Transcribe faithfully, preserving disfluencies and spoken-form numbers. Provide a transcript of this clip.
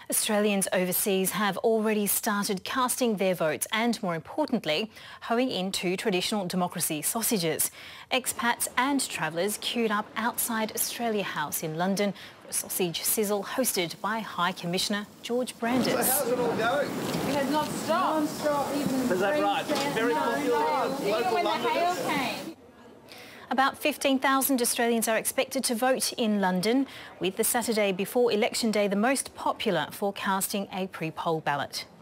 Australians overseas have already started casting their votes and, more importantly, hoeing into traditional democracy sausages. Expats and travellers queued up outside Australia House in London for a sausage sizzle hosted by High Commissioner George Brandis. So how's it all going? It has not stopped. Non-stop, even Is that right? Very no, popular no. with Even local when the hail Londoners? came. About fifteen thousand Australians are expected to vote in London, with the Saturday before Election Day the most popular for casting a pre-poll ballot.